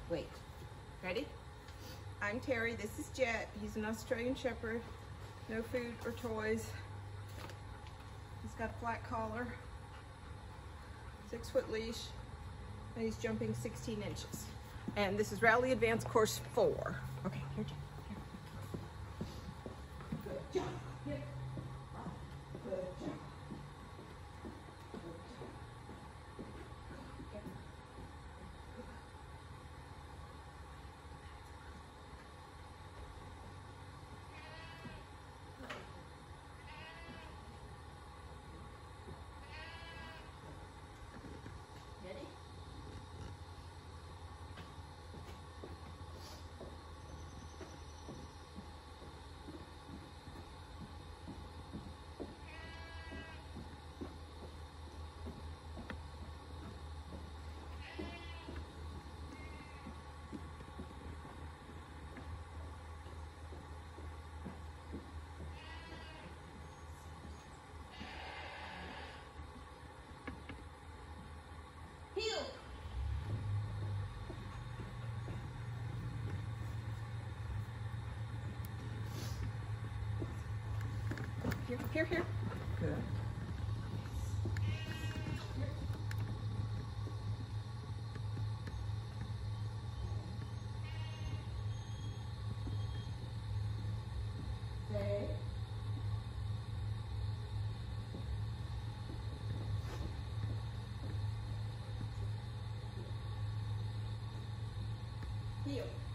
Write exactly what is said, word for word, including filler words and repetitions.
Wait. Ready? I'm Terry. This is Jet. He's an Australian Shepherd. No food or toys. He's got a flat collar, six foot leash, and he's jumping sixteen inches. And this is Rally Advanced Course four. Okay, here, Jet. Here. Good job. Here. Good job. Ready? Heel. Here, here, here. Good. Stay. Heel.